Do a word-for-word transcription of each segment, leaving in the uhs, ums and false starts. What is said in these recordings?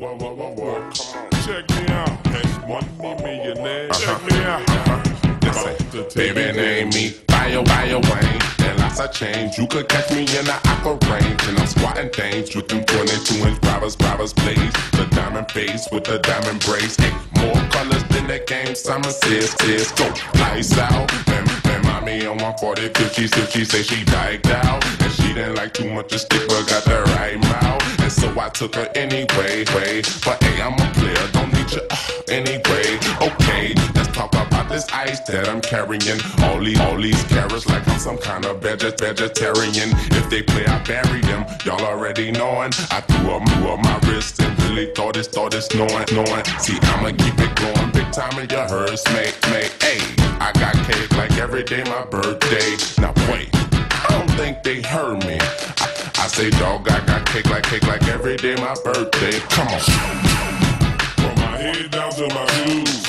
Whoa, whoa, whoa, whoa. Come on. Check me out. That's money millionaire. Check me out. Uh-huh. Baby, name me Fire, Fire Wayne. And lots of change. You could catch me in the aqua range. And I'm squatting things with them twenty-two inch Bravas, Bravas blaze. The diamond face with the diamond brace. Hey, more colors than that game summer says, says. Go, lights out. Man, man, mommy on one forty, fifty, fifty, say she died out. And she didn't like too much to stick, but got the right mouth. And so I took her anyway, way. But hey, I'm a player, don't need you uh, anyway. Okay, let's talk about this ice that I'm carrying. All these, all these carrots like I'm some kind of veget, vegetarian. If they play, I bury them. Y'all already knowing. I threw up, threw up my wrist and really thought it's, thought it's knowing, knowing. See, I'ma keep it going. Big time in your hearse, mate, mate. Hey, I got cake like every day my birthday. Now wait, I don't think they heard me. I, I say, dog, I got cake like cake like every day my birthday. Come on. From my head down to my shoes.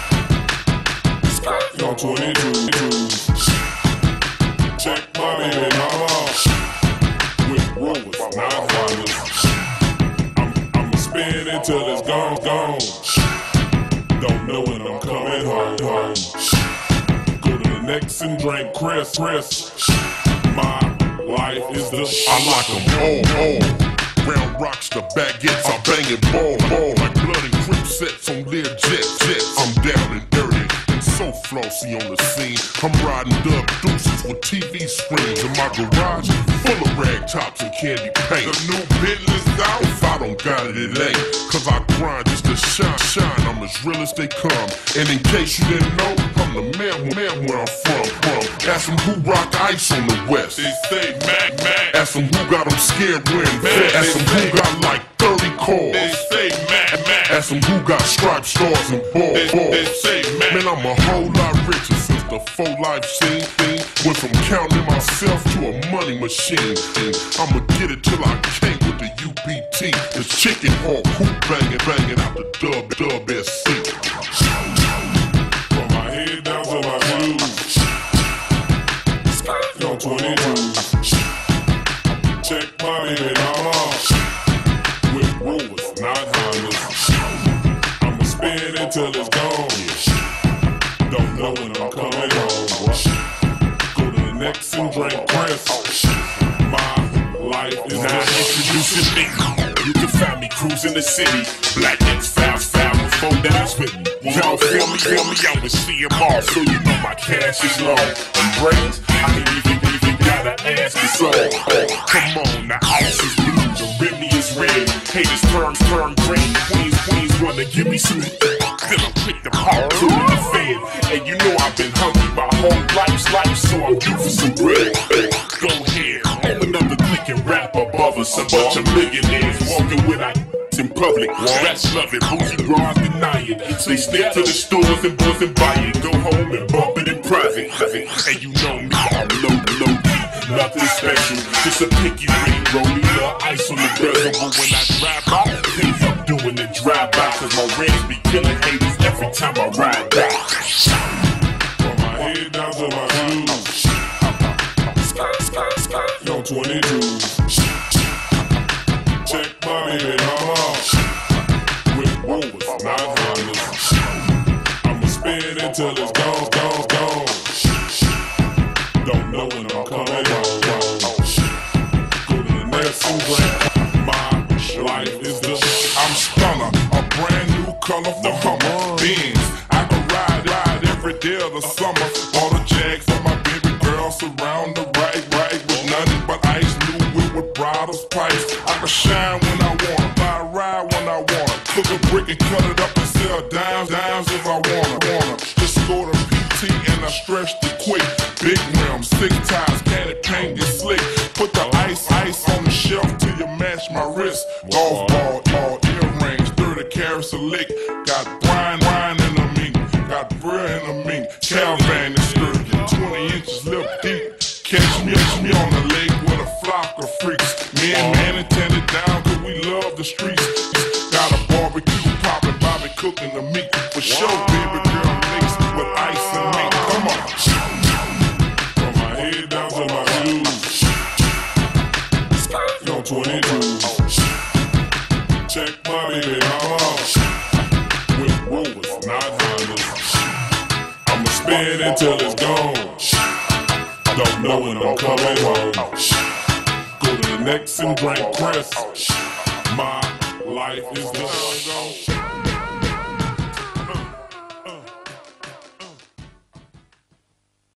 On twenty-two. Check my baby mama. With Rovers, not Hondas. I'm, I'ma spin it till it's gone, gone. Don't know when I'm coming home, home. Go to the next and drink Chris, Chris. My life is the I like them all, all. Round rocks, the baguettes, I'm banging ball, ball. Like blood and creep sets on their jets, jets. I'm down and dirty and so flossy on the scene. I'm riding dub deuces with T V screens. In my garage, full of rag tops and candy paint. The new Bentley's out, if I don't got it, it ain't. Cause I grind just to shine, shine, I'm as real as they come. And in case you didn't know, I'm the man, man where I'm from, from. Ask them who rock ice on the west. They say Mac, Mac. Ask them who got them scared wearing vests. Ask them who got like thirty cars. They say Mac, Mac. Ask them who got striped stars and balls. They, they say Mac. Man, I'm a whole lot richer since the full life scene thing. Went from counting myself to a money machine. And I'ma get it till I can't with the U P T. The chicken hawk, hoop banging, banging out the dub, dub S C. From my head down to my shoes. On twenty-two. Check my baby mama. With Rovers, not Hondas. I'ma spin it till it's gone. Don't know when I'm coming home. Go to the next and drink Chris. My life is now introducing me. You can find me cruising the city. Black X five five with four dimes with me. Y'all feel me, feel me, I was C M R, so you know my cash is low. And brains, I ain't even, even gotta ask it's all. Oh, come on, now ice is blue, the Remy is red. Haters turn, turn green. Queens, queens wanna give me some. Then I pick the pop to the fed. And you know I've been hungry my whole life's life, so I'm due for some bread. Go ahead, I'm another click and rap above us. A bunch of millionaires walking with our in public. Rats love it, bougie bras deny it. They step to the stores and boys and buy it. Go home and bump it in private. And you know me, I'm low, low key. Nothing special, just a picky ring. Rolling the ice on the bezel. But when I drive by, can't help doing the drive-by. Cause my rims be killing haters every time I ride by. from my head down to my shoes. On twenty-two. Check my baby mama. With Rovers, not Hondas. I'ma spin it till it's gone, gone, gone. Don't know when I'm coming home. Go to the next and drink. My life is the. I'm stunner, a brand new color for Hummer. Beans, I can ride, ride every day of the summer. All the Jags for my baby girl surround the right, right with nothing but ice. New whip with bridles, pipes. I can shine when I wanna, buy a ride when I wanna. Cook a brick and cut it up and sell dimes, dimes if I wanna, wanna. Just go to P T and I stretch the quick. Big rims, six ties, candy paint is slick. Put the ice, ice on the shelf till you match my wrist. Golf ball, all earrings, thirty carats a lick. Got Brian, Brian in the mink, got Bria in the mink. Calvin is skirt, twenty inches lip deep. Catch me, catch me on the lake with a flock of freaks. Me and Manny tend it down cause we love the streets. Got a barbecue poppin', Bobby cooking the meat. For sure, baby girl mixed with ice and mink. Come on. From my head down to my shoes. On twenty-two. Check my baby till it's gone. Don't know when I'm coming home. Go to the next and drink Chris. My life is the